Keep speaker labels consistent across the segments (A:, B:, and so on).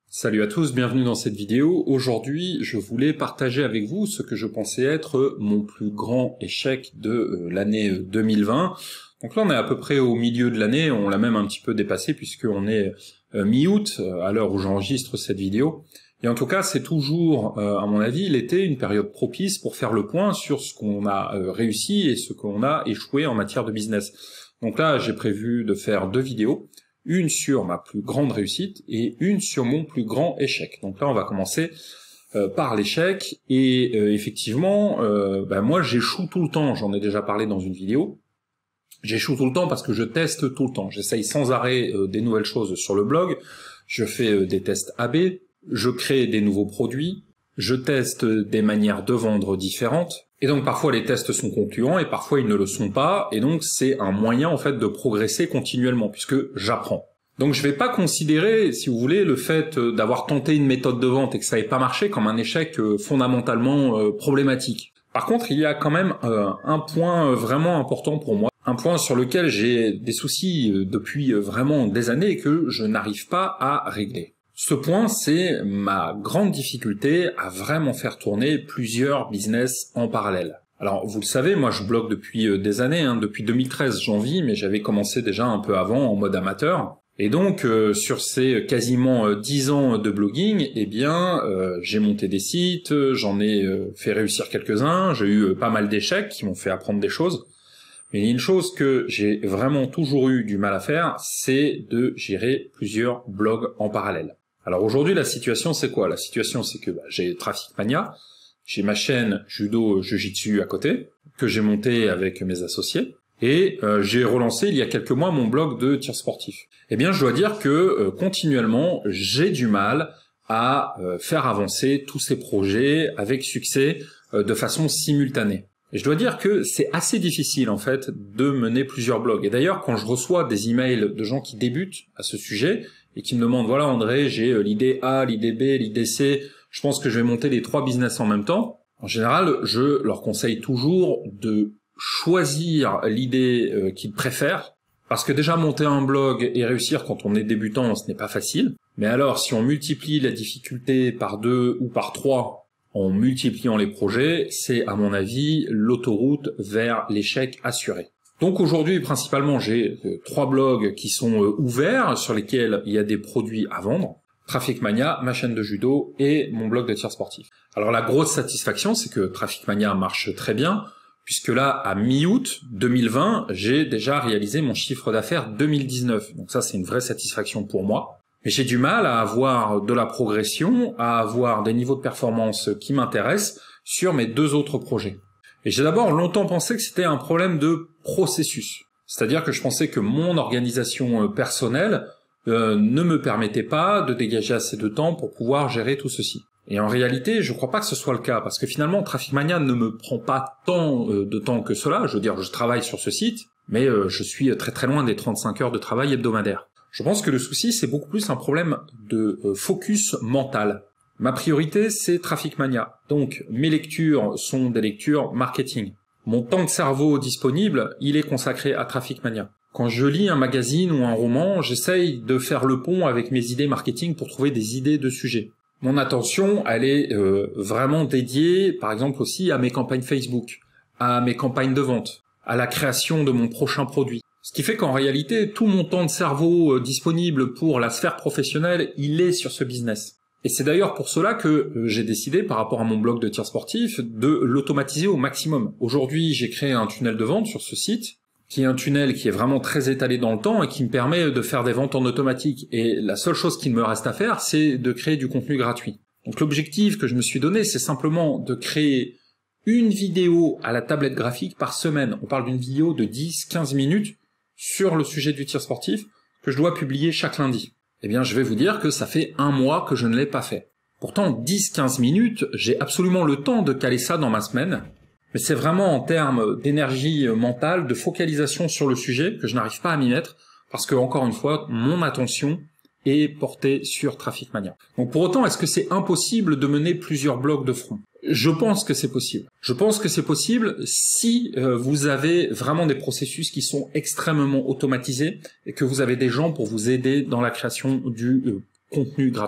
A: Salut à tous, bienvenue dans cette vidéo. Aujourd'hui, je voulais partager avec vous ce que je pensais être mon plus grand échec de l'année 2020. Donc là, on est à peu près au milieu de l'année, on l'a même un petit peu dépassé puisqu'on est mi-août à l'heure où j'enregistre cette vidéo. Et en tout cas, c'est toujours, à mon avis, l'été, une période propice pour faire le point sur ce qu'on a réussi et ce qu'on a échoué en matière de business. Donc là, j'ai prévu de faire 2 vidéos. Une sur ma plus grande réussite et une sur mon plus grand échec. Donc là, on va commencer par l'échec. Et effectivement, moi, j'échoue tout le temps. J'en ai déjà parlé dans une vidéo. J'échoue tout le temps parce que je teste tout le temps. J'essaye sans arrêt des nouvelles choses sur le blog. Je fais des tests AB. Je crée des nouveaux produits. Je teste des manières de vendre différentes. Et donc parfois les tests sont concluants et parfois ils ne le sont pas, et donc c'est un moyen en fait de progresser continuellement, puisque j'apprends. Donc je vais pas considérer, si vous voulez, le fait d'avoir tenté une méthode de vente et que ça n'ait pas marché comme un échec fondamentalement problématique. Par contre, il y a quand même un point vraiment important pour moi, un point sur lequel j'ai des soucis depuis vraiment des années et que je n'arrive pas à régler. Ce point, c'est ma grande difficulté à vraiment faire tourner plusieurs business en parallèle. Alors, vous le savez, moi je blogue depuis des années, depuis 2013 j'en vis, mais j'avais commencé déjà un peu avant en mode amateur. Et donc, sur ces quasiment 10 ans de blogging, j'ai monté des sites, j'en ai fait réussir quelques-uns, j'ai eu pas mal d'échecs qui m'ont fait apprendre des choses. Mais il y a une chose que j'ai vraiment toujours eu du mal à faire, c'est de gérer plusieurs blogs en parallèle. Alors aujourd'hui, la situation, c'est quoi? La situation, c'est que j'ai Traffic Mania, j'ai ma chaîne Judo Jiu-Jitsu à côté, que j'ai monté avec mes associés, et j'ai relancé il y a quelques mois mon blog de tir sportif. Eh bien, je dois dire que continuellement, j'ai du mal à faire avancer tous ces projets avec succès de façon simultanée. Et je dois dire que c'est assez difficile, en fait, de mener plusieurs blogs. Et d'ailleurs, quand je reçois des emails de gens qui débutent à ce sujet, et qui me demandent, voilà André, j'ai l'idée A, l'idée B, l'idée C, je pense que je vais monter les 3 business en même temps. En général, je leur conseille toujours de choisir l'idée qu'ils préfèrent, parce que déjà monter un blog et réussir quand on est débutant, ce n'est pas facile. Mais alors, si on multiplie la difficulté par 2 ou par 3, en multipliant les projets, c'est à mon avis l'autoroute vers l'échec assuré. Donc aujourd'hui, principalement, j'ai 3 blogs qui sont ouverts, sur lesquels il y a des produits à vendre. Traffic Mania, ma chaîne de judo et mon blog de tir sportif. Alors la grosse satisfaction, c'est que Traffic Mania marche très bien, puisque là, à mi-août 2020, j'ai déjà réalisé mon chiffre d'affaires 2019. Donc ça, c'est une vraie satisfaction pour moi. Mais j'ai du mal à avoir de la progression, à avoir des niveaux de performance qui m'intéressent sur mes 2 autres projets. Et j'ai d'abord longtemps pensé que c'était un problème de processus. C'est-à-dire que je pensais que mon organisation personnelle ne me permettait pas de dégager assez de temps pour pouvoir gérer tout ceci. Et en réalité, je crois pas que ce soit le cas, parce que finalement, Traffic Mania ne me prend pas tant de temps que cela. Je veux dire, je travaille sur ce site, mais je suis très très loin des 35 heures de travail hebdomadaire. Je pense que le souci, c'est beaucoup plus un problème de focus mental. Ma priorité, c'est Traffic Mania. Donc, mes lectures sont des lectures marketing. Mon temps de cerveau disponible, il est consacré à Traffic Mania. Quand je lis un magazine ou un roman, j'essaye de faire le pont avec mes idées marketing pour trouver des idées de sujets. Mon attention, elle est vraiment dédiée, par exemple aussi, à mes campagnes Facebook, à mes campagnes de vente, à la création de mon prochain produit. Ce qui fait qu'en réalité, tout mon temps de cerveau disponible pour la sphère professionnelle, il est sur ce business. Et c'est d'ailleurs pour cela que j'ai décidé, par rapport à mon blog de tir sportif, de l'automatiser au maximum. Aujourd'hui, j'ai créé un tunnel de vente sur ce site, qui est un tunnel qui est vraiment très étalé dans le temps et qui me permet de faire des ventes en automatique. Et la seule chose qu'il me reste à faire, c'est de créer du contenu gratuit. Donc l'objectif que je me suis donné, c'est simplement de créer une vidéo à la tablette graphique par semaine. On parle d'une vidéo de 10-15 minutes sur le sujet du tir sportif que je dois publier chaque lundi. Eh bien, je vais vous dire que ça fait 1 mois que je ne l'ai pas fait. Pourtant, 10-15 minutes, j'ai absolument le temps de caler ça dans ma semaine, mais c'est vraiment en termes d'énergie mentale, de focalisation sur le sujet que je n'arrive pas à m'y mettre, parce que, encore une fois, mon attention est portée sur Traffic Mania. Donc pour autant, est-ce que c'est impossible de mener plusieurs blogs de front? Je pense que c'est possible. Je pense que c'est possible si vous avez vraiment des processus qui sont extrêmement automatisés et que vous avez des gens pour vous aider dans la création du contenu gratuit.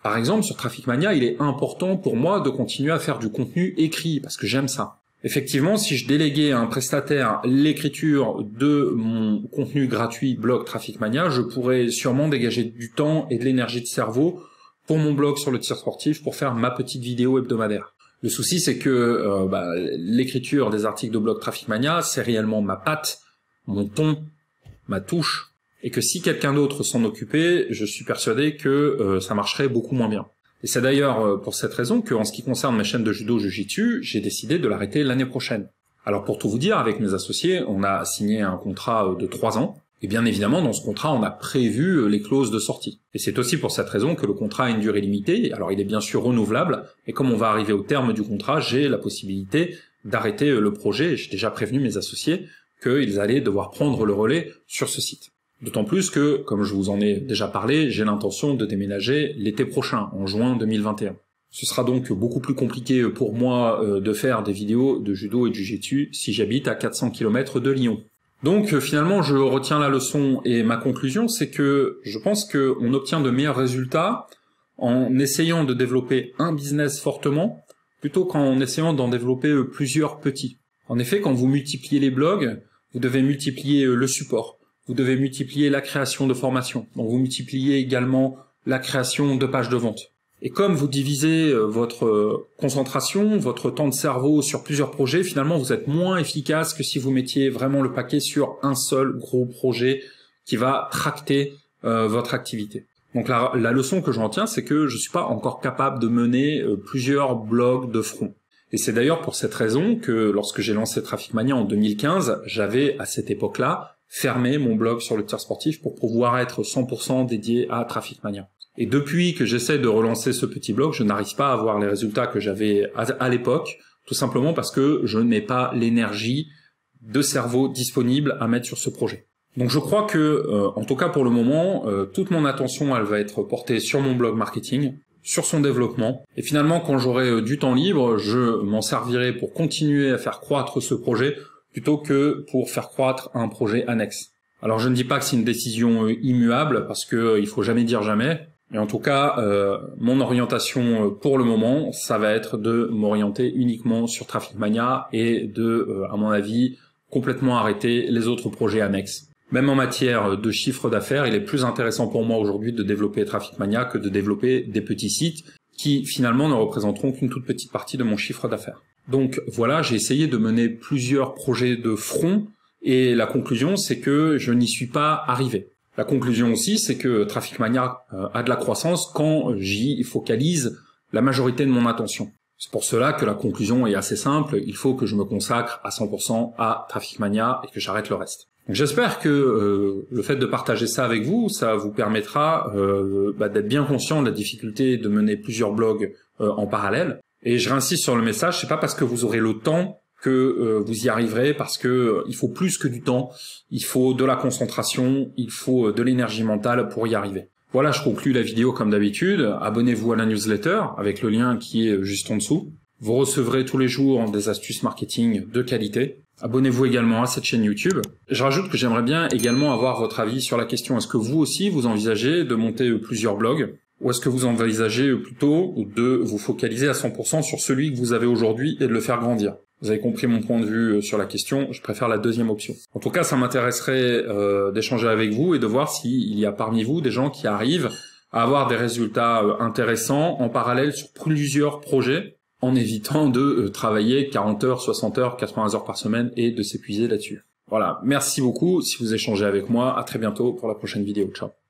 A: Par exemple, sur Traffic Mania, il est important pour moi de continuer à faire du contenu écrit, parce que j'aime ça. Effectivement, si je déléguais à un prestataire l'écriture de mon contenu gratuit blog Traffic Mania, je pourrais sûrement dégager du temps et de l'énergie de cerveau pour mon blog sur le tir sportif pour faire ma petite vidéo hebdomadaire. Le souci, c'est que l'écriture des articles de blog Traffic Mania, c'est réellement ma patte, mon ton, ma touche, et que si quelqu'un d'autre s'en occupait, je suis persuadé que ça marcherait beaucoup moins bien. Et c'est d'ailleurs pour cette raison qu'en ce qui concerne ma chaîne de judo Jiu-Jitsu, j'ai décidé de l'arrêter l'année prochaine. Alors pour tout vous dire, avec mes associés, on a signé un contrat de 3 ans, et bien évidemment dans ce contrat on a prévu les clauses de sortie. Et c'est aussi pour cette raison que le contrat a une durée limitée, alors il est bien sûr renouvelable, et comme on va arriver au terme du contrat, j'ai la possibilité d'arrêter le projet, j'ai déjà prévenu mes associés qu'ils allaient devoir prendre le relais sur ce site. D'autant plus que, comme je vous en ai déjà parlé, j'ai l'intention de déménager l'été prochain, en juin 2021. Ce sera donc beaucoup plus compliqué pour moi de faire des vidéos de judo et de jiu-jitsu si j'habite à 400 km de Lyon. Donc finalement, je retiens la leçon et ma conclusion, c'est que je pense qu'on obtient de meilleurs résultats en essayant de développer un business fortement, plutôt qu'en essayant d'en développer plusieurs petits. En effet, quand vous multipliez les blogs, vous devez multiplier le support. Vous devez multiplier la création de formations. Donc vous multipliez également la création de pages de vente. Et comme vous divisez votre concentration, votre temps de cerveau sur plusieurs projets, finalement vous êtes moins efficace que si vous mettiez vraiment le paquet sur un seul gros projet qui va tracter votre activité. Donc la leçon que j'en tiens, c'est que je suis pas encore capable de mener plusieurs blogs de front. Et c'est d'ailleurs pour cette raison que lorsque j'ai lancé Traffic Mania en 2015, j'avais à cette époque-là fermé mon blog sur le tir sportif pour pouvoir être 100% dédié à Traffic Mania. Et depuis que j'essaie de relancer ce petit blog, je n'arrive pas à avoir les résultats que j'avais à l'époque, tout simplement parce que je n'ai pas l'énergie de cerveau disponible à mettre sur ce projet. Donc je crois que, en tout cas pour le moment, toute mon attention elle va être portée sur mon blog marketing, sur son développement, et finalement quand j'aurai du temps libre, je m'en servirai pour continuer à faire croître ce projet, plutôt que pour faire croître un projet annexe. Alors je ne dis pas que c'est une décision immuable, parce que il faut jamais dire jamais, mais en tout cas, mon orientation pour le moment, ça va être de m'orienter uniquement sur Traffic Mania et de, à mon avis, complètement arrêter les autres projets annexes. Même en matière de chiffre d'affaires, il est plus intéressant pour moi aujourd'hui de développer Traffic Mania que de développer des petits sites qui finalement ne représenteront qu'une toute petite partie de mon chiffre d'affaires. Donc voilà, j'ai essayé de mener plusieurs projets de front et la conclusion c'est que je n'y suis pas arrivé. La conclusion aussi c'est que Traffic Mania a de la croissance quand j'y focalise la majorité de mon attention. C'est pour cela que la conclusion est assez simple, il faut que je me consacre à 100% à Traffic Mania et que j'arrête le reste. J'espère que le fait de partager ça avec vous, ça vous permettra d'être bien conscient de la difficulté de mener plusieurs blogs en parallèle. Et je réinsiste sur le message, c'est pas parce que vous aurez le temps que vous y arriverez, parce que il faut plus que du temps, il faut de la concentration, il faut de l'énergie mentale pour y arriver. Voilà, je conclue la vidéo comme d'habitude. Abonnez-vous à la newsletter avec le lien qui est juste en dessous. Vous recevrez tous les jours des astuces marketing de qualité. Abonnez-vous également à cette chaîne YouTube. Je rajoute que j'aimerais bien également avoir votre avis sur la question, est-ce que vous aussi vous envisagez de monter plusieurs blogs ? Ou est-ce que vous envisagez plutôt de vous focaliser à 100% sur celui que vous avez aujourd'hui et de le faire grandir? Vous avez compris mon point de vue sur la question, je préfère la deuxième option. En tout cas, ça m'intéresserait d'échanger avec vous et de voir s'il y a parmi vous des gens qui arrivent à avoir des résultats intéressants en parallèle sur plusieurs projets, en évitant de travailler 40 heures, 60 heures, 80 heures par semaine et de s'épuiser là-dessus. Voilà, merci beaucoup si vous échangez avec moi, à très bientôt pour la prochaine vidéo, ciao.